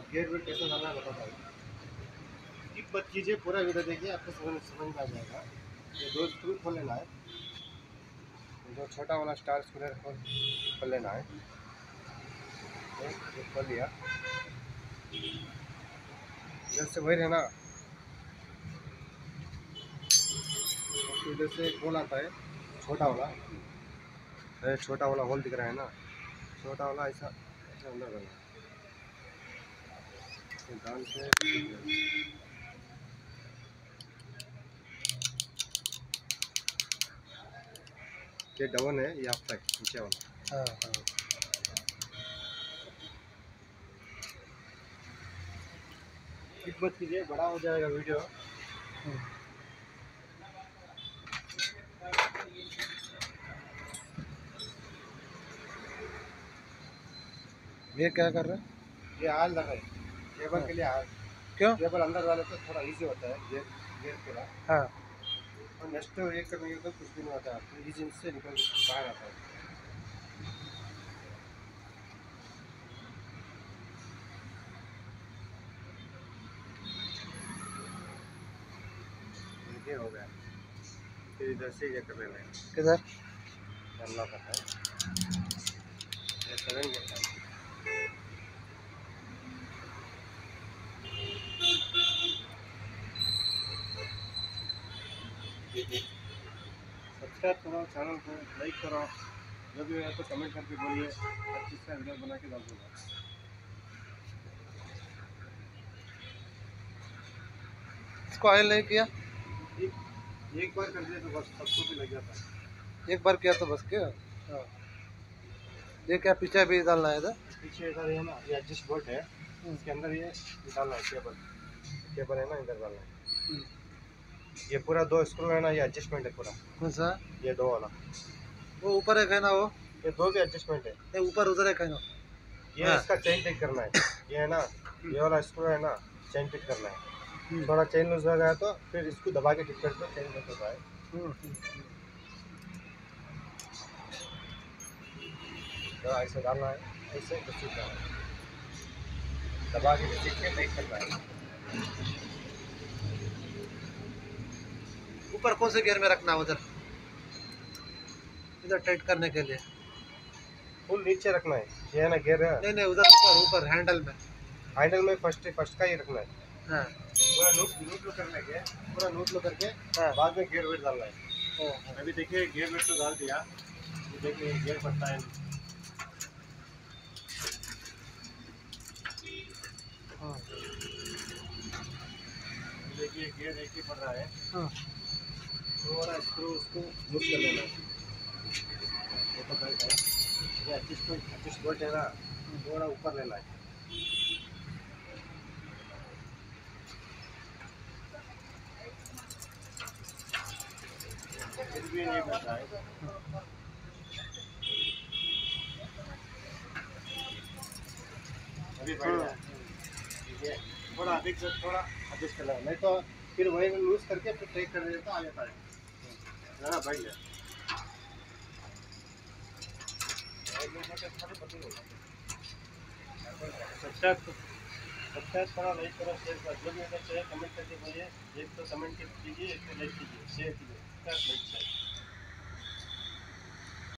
Gate wait कैसे डालना है बताता हूँ। एक बात कीजिए, पूरा वीडियो देखिए, आपको समझ में आ जाएगा। ये 2 स्क्रू खोल लेना है, जो छोटा वाला स्टार स्क्रू खोल लेना है। ये खोल लिया, इधर से वही रहना, इधर से एक होल आता है छोटा वाला, छोटा वाला होल दिख रहा है ना, छोटा वाला ऐसा ऐसा अंदर करना डाल के। ये डाउन है, ये आपका नीचे वाला। हाँ हाँ। एक बात कीजिए, बड़ा हो जाएगा वीडियो। ये क्या कर रहा है? ये हाल लगा है केबल के लिए हाल। क्यों? केबल अंदर डाले तो थोड़ा इजी होता है गेट गेट पूरा। हाँ। और नेक्स्ट एक करने के कुछ भी नहीं होता है, तो इजी से निकल बाहर आता है। ये हो गया, फिर इधर से ये कर लेना है। किधर? करना पड़ता है, ये 7 गेट है। सब्सक्राइब करो, चैनल को लाइक करो, जो भी है तो कमेंट करके बोलिए, हर चीज़ का वीडियो बना के डाल दूँगा। इसको ऑयल नहीं किया? एक बार कर दिया तो बस सबको भी लग जाता है। एक बार किया तो बस क्या? हाँ। ये क्या पीछे भी डालना है इधर? पीछे इधर है ना, ये एडजस्ट बोल्ट है, इसके अंदर ये डालना है केबल। केबल है ना, इधर डालना है। ये पूरा 2 स्क्रू है ना, ये एडजस्टमेंट है पूरा। कौन सा? ये 2 वाला, वो ऊपर एक है ना, वो ये 2 भी एडजस्टमेंट है। ये ऊपर उधर एक है ना। ये हाँ। इसका चेन टिक करना है, ये है ना, ये वाला स्क्रू है ना, चेन टिक करना है। थोड़ा चेन लूज हो गया तो फिर इसको दबा के टिक कर दो, चेन लूज होता है। तो ऐसे डालना है, ऐसे घसीट करना है, दबा के घसीट के टाइट करना है। ऊपर कौन से गियर में रखना है? उधर इधर टाइट करने के लिए फुल नीचे रखना है, ये है ना गियर है। नहीं नहीं, उधर ऊपर ऊपर हैंडल में। हैंडल में फर्स्ट का ही रखना है। हाँ। पूरा नूट कर लेंगे, पूरा नूट करके हाँ। बाद में गियर वेट डालना है। अभी देखिए गियर वेट तो डाल दिया, ये देखिए गियर पड़ता है। हाँ। देखिए गियर एक ही पड़ रहा है। हाँ। थोड़ा स्क्रू उसको लूज कर लेना है, ये तो बेल्ट है, ये एडजस्ट बोल्ट है ना, थोड़ा ऊपर लेना है। फिर भी नहीं बैठ रहा है, अभी बैठ रहा है। ठीक है, थोड़ा अधिक से थोड़ा एडजस्ट कर लेना, नहीं तो फिर वही लूज करके फिर टाइट कर देते तो आ जाता है ना, बैठ गया। सब्सक्राइब करो, लाइक करो, शेयर करो, जो भी अगर चाहिए कमेंट करके बोलिए। एक तो कमेंट कीजिए, एक तो लाइक कीजिए, शेयर कीजिए, लाइक शेयर।